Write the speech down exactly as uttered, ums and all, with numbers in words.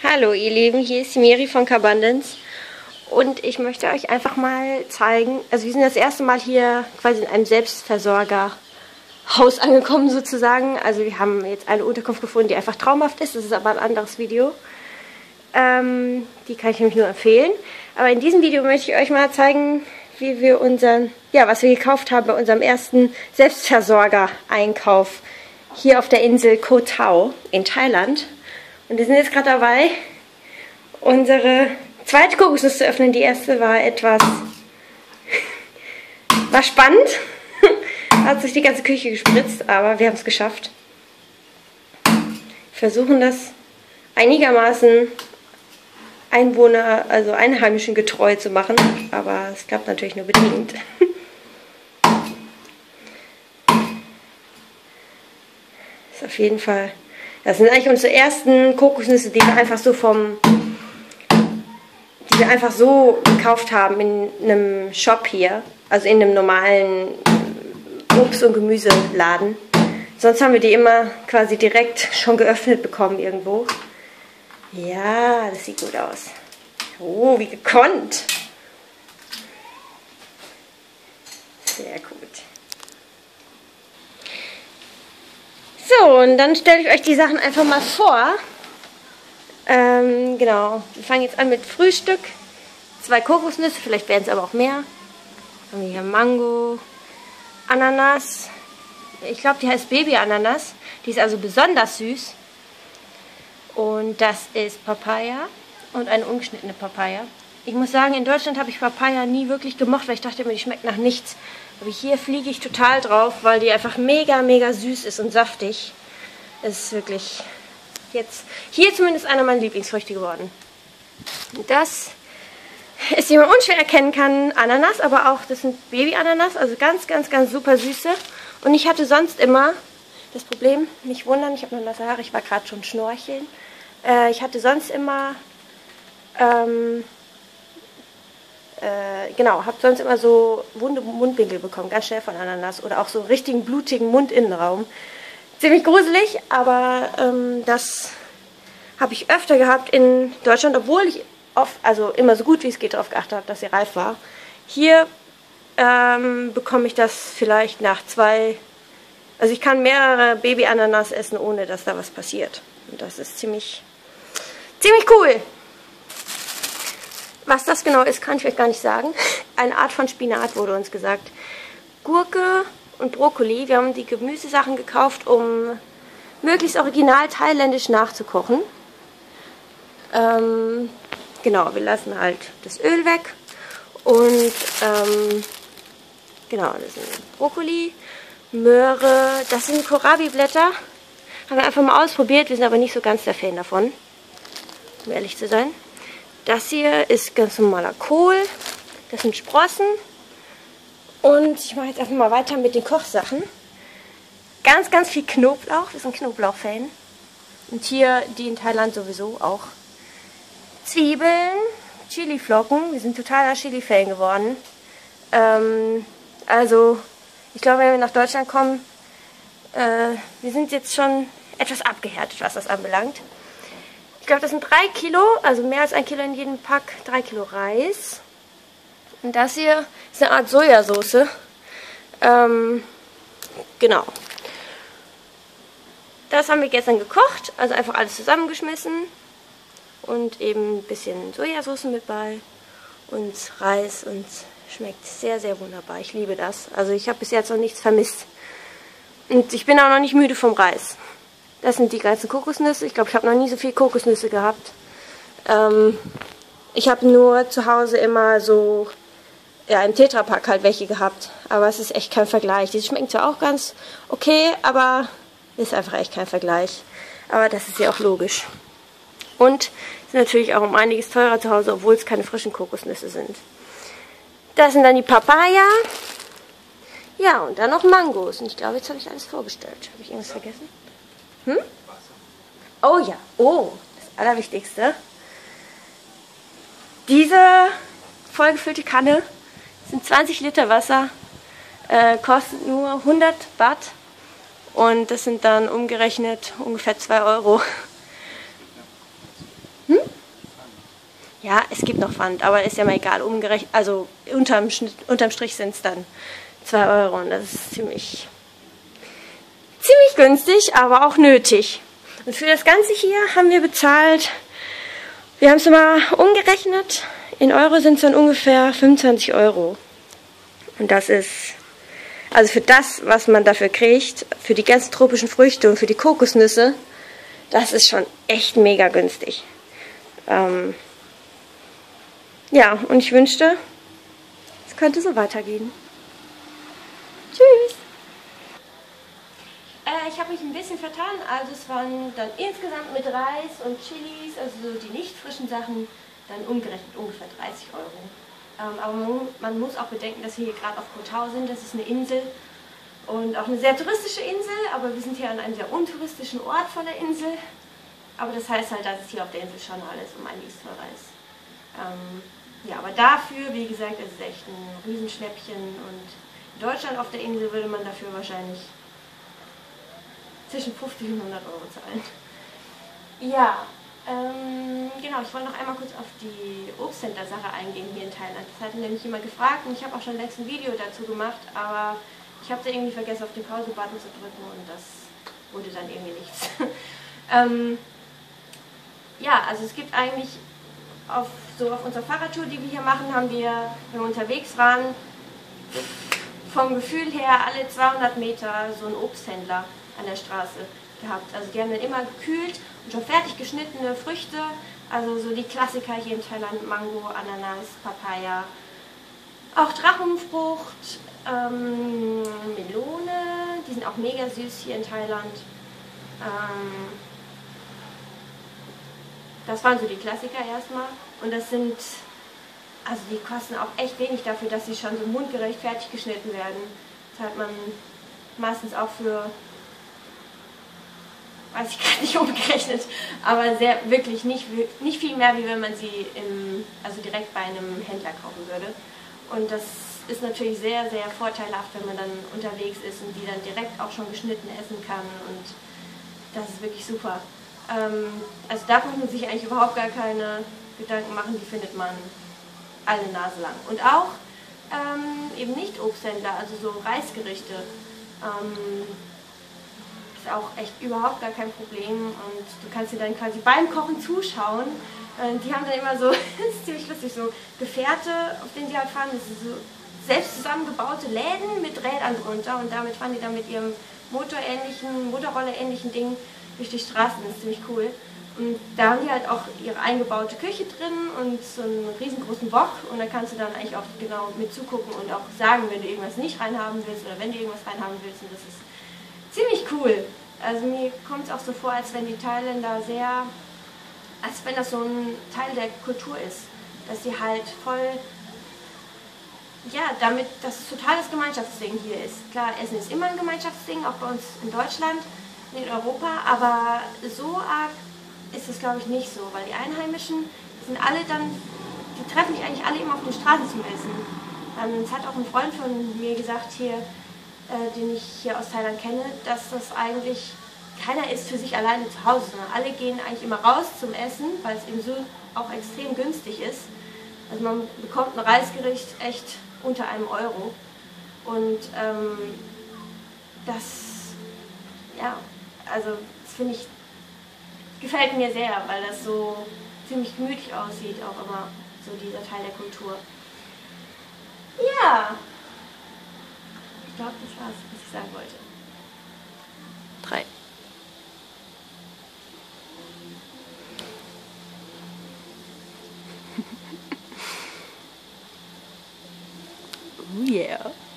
Hallo ihr Lieben, hier ist die Miri von Cabundance und ich möchte euch einfach mal zeigen, also wir sind das erste Mal hier quasi in einem Selbstversorgerhaus angekommen sozusagen. Also wir haben jetzt eine Unterkunft gefunden, die einfach traumhaft ist, das ist aber ein anderes Video. Ähm, die kann ich nämlich nur empfehlen. Aber in diesem Video möchte ich euch mal zeigen, wie wir unseren, ja, was wir gekauft haben bei unserem ersten Selbstversorger-Einkauf hier auf der Insel Koh Tao in Thailand. Und wir sind jetzt gerade dabei, unsere zweite Kokosnuss zu öffnen. Die erste war etwas, war spannend, hat sich die ganze Küche gespritzt, aber wir haben es geschafft. Wir versuchen das einigermaßen Einwohner, also Einheimischen getreu zu machen, aber es klappt natürlich nur bedingt. Ist auf jeden Fall, das sind eigentlich unsere ersten Kokosnüsse, die wir einfach so vom, die wir einfach so gekauft haben in einem Shop hier, also in einem normalen Obst- und Gemüseladen. Sonst haben wir die immer quasi direkt schon geöffnet bekommen irgendwo. Ja, das sieht gut aus. Oh, wie gekonnt. Sehr gut. So, und dann stelle ich euch die Sachen einfach mal vor. Ähm, genau, wir fangen jetzt an mit Frühstück. Zwei Kokosnüsse, vielleicht werden es aber auch mehr. Dann haben wir hier Mango, Ananas. Ich glaube, die heißt Baby-Ananas. Die ist also besonders süß. Und das ist Papaya und eine ungeschnittene Papaya. Ich muss sagen, in Deutschland habe ich Papaya nie wirklich gemocht, weil ich dachte immer, die schmeckt nach nichts. Aber hier fliege ich total drauf, weil die einfach mega, mega süß ist und saftig. Es ist wirklich jetzt hier zumindest einer meiner Lieblingsfrüchte geworden. Das ist, wie man unschwer erkennen kann, Ananas, aber auch, das sind Baby-Ananas, also ganz, ganz, ganz super süße. Und ich hatte sonst immer das Problem, nicht wundern, ich habe noch nasse Haare, ich war gerade schon schnorcheln. Äh, ich hatte sonst immer, ähm, äh, genau, habe sonst immer so wunde Mundwinkel bekommen, ganz schnell von Ananas oder auch so richtigen blutigen Mundinnenraum. Ziemlich gruselig, aber ähm, das habe ich öfter gehabt in Deutschland, obwohl ich oft, also immer so gut wie es geht darauf geachtet habe, dass sie reif war. Hier ähm, bekomme ich das vielleicht nach zwei, also ich kann mehrere Baby-Ananas essen, ohne dass da was passiert. Und das ist ziemlich, ziemlich cool. Was das genau ist, kann ich euch gar nicht sagen. Eine Art von Spinat wurde uns gesagt. Gurke und Brokkoli. Wir haben die Gemüsesachen gekauft, um möglichst original thailändisch nachzukochen. Ähm, genau, wir lassen halt das Öl weg. Und ähm, genau, das sind Brokkoli, Möhre, das sind Kohlrabi-Blätter. Haben wir einfach mal ausprobiert, wir sind aber nicht so ganz der Fan davon, um ehrlich zu sein. Das hier ist ganz normaler Kohl, das sind Sprossen. Und ich mache jetzt einfach mal weiter mit den Kochsachen. Ganz, ganz viel Knoblauch, wir sind Knoblauch-Fan. Und hier, die in Thailand sowieso auch. Zwiebeln, Chiliflocken, wir sind totaler Chili-Fan geworden. Ähm, also, ich glaube, wenn wir nach Deutschland kommen, äh, wir sind jetzt schon etwas abgehärtet, was das anbelangt. Ich glaube, das sind drei Kilo, also mehr als ein Kilo in jedem Pack, drei Kilo Reis. Und das hier ist eine Art Sojasauce. Ähm, genau. Das haben wir gestern gekocht, also einfach alles zusammengeschmissen. Und eben ein bisschen Sojasauce mit bei und Reis und schmeckt sehr, sehr wunderbar. Ich liebe das. Also ich habe bis jetzt noch nichts vermisst. Und ich bin auch noch nicht müde vom Reis. Das sind die ganzen Kokosnüsse. Ich glaube, ich habe noch nie so viel Kokosnüsse gehabt. Ähm, ich habe nur zu Hause immer so, ja, im Tetrapack halt welche gehabt. Aber es ist echt kein Vergleich. Die schmecken zwar auch ganz okay, aber ist einfach echt kein Vergleich. Aber das ist ja auch logisch. Und sind natürlich auch um einiges teurer zu Hause, obwohl es keine frischen Kokosnüsse sind. Das sind dann die Papaya. Ja, und dann noch Mangos. Und ich glaube, jetzt habe ich alles vorgestellt. Habe ich irgendwas vergessen? Hm? Oh ja, oh, das Allerwichtigste. Diese vollgefüllte Kanne sind zwanzig Liter Wasser, äh, kostet nur hundert Baht. Und das sind dann umgerechnet ungefähr zwei Euro. Hm? Ja, es gibt noch Pfand, aber ist ja mal egal. Umgerechnet, also unterm, Schnitt, unterm Strich sind es dann zwei Euro und das ist ziemlich, ziemlich günstig, aber auch nötig. Und für das Ganze hier haben wir bezahlt, wir haben es mal umgerechnet, in Euro sind es dann ungefähr fünfundzwanzig Euro. Und das ist, also für das, was man dafür kriegt, für die ganzen tropischen Früchte und für die Kokosnüsse, das ist schon echt mega günstig. Ähm, ja, und ich wünschte, es könnte so weitergehen. Tschüss! Äh, ich habe mich ein bisschen vertan, also es waren dann insgesamt mit Reis und Chilis, also so die nicht frischen Sachen, dann umgerechnet ungefähr dreißig Euro. Ähm, aber man, man muss auch bedenken, dass wir hier gerade auf Koh Tao sind, das ist eine Insel und auch eine sehr touristische Insel, aber wir sind hier an einem sehr untouristischen Ort von der Insel. Aber das heißt halt, dass es hier auf der Insel schon alles um einiges teurer ist. Ähm, ja, aber dafür, wie gesagt, ist es echt ein Riesenschnäppchen und in Deutschland auf der Insel würde man dafür wahrscheinlich zwischen fünfzig und hundert Euro zahlen. Ja, ähm, genau, ich wollte noch einmal kurz auf die Obsthändler-Sache eingehen hier in Thailand. Das hatte nämlich jemand gefragt und ich habe auch schon längst ein Video dazu gemacht, aber ich habe da irgendwie vergessen, auf den Pause-Button zu drücken und das wurde dann irgendwie nichts. ähm, ja, also es gibt eigentlich auf, so auf unserer Fahrradtour, die wir hier machen, haben wir, wenn wir unterwegs waren, vom Gefühl her alle zweihundert Meter so einen Obsthändler an der Straße gehabt. Also die haben dann immer gekühlt und schon fertig geschnittene Früchte, also so die Klassiker hier in Thailand, Mango, Ananas, Papaya, auch Drachenfrucht, ähm, Melone, die sind auch mega süß hier in Thailand. Ähm, das waren so die Klassiker erstmal und das sind, also die kosten auch echt wenig dafür, dass sie schon so mundgerecht fertig geschnitten werden. Das hat man meistens auch für, weiß ich gerade nicht umgerechnet, aber sehr, wirklich nicht, nicht viel mehr, wie wenn man sie im, also direkt bei einem Händler kaufen würde. Und das ist natürlich sehr, sehr vorteilhaft, wenn man dann unterwegs ist und die dann direkt auch schon geschnitten essen kann und das ist wirklich super. Ähm, also da muss man sich eigentlich überhaupt gar keine Gedanken machen, die findet man alle Nase lang. Und auch ähm, eben nicht Obsthändler, also so Reisgerichte. Ähm, ist auch echt überhaupt gar kein Problem und du kannst dir dann quasi beim Kochen zuschauen. Und die haben dann immer so, das ist ziemlich lustig, so Gefährte, auf denen sie halt fahren, das sind so selbst zusammengebaute Läden mit Rädern drunter und damit fahren die dann mit ihrem motorähnlichen, Motorrolle-ähnlichen Ding durch die Straßen, das ist ziemlich cool. Und da haben die halt auch ihre eingebaute Küche drin und so einen riesengroßen Wok und da kannst du dann eigentlich auch genau mit zugucken und auch sagen, wenn du irgendwas nicht reinhaben willst oder wenn du irgendwas reinhaben willst und das ist ziemlich cool. Also mir kommt es auch so vor, als wenn die Thailänder sehr, als wenn das so ein Teil der Kultur ist, dass sie halt voll, ja, damit, dass es total das Gemeinschaftsding hier ist. Klar, Essen ist immer ein Gemeinschaftsding, auch bei uns in Deutschland, in Europa, aber so arg ist es, glaube ich, nicht so, weil die Einheimischen sind alle dann, die treffen sich eigentlich alle immer auf den Straßen zum Essen. Ähm, es hat auch ein Freund von mir gesagt hier, äh, den ich hier aus Thailand kenne, dass das eigentlich keiner ist für sich alleine zu Hause, sondern alle gehen eigentlich immer raus zum Essen, weil es eben so auch extrem günstig ist. Also man bekommt ein Reisgericht echt unter einem Euro und ähm, das, ja, also das finde ich, gefällt mir sehr, weil das so ziemlich gemütlich aussieht, auch immer so dieser Teil der Kultur. Ja, ich glaube, das war's, was ich sagen wollte. Drei. Oh yeah.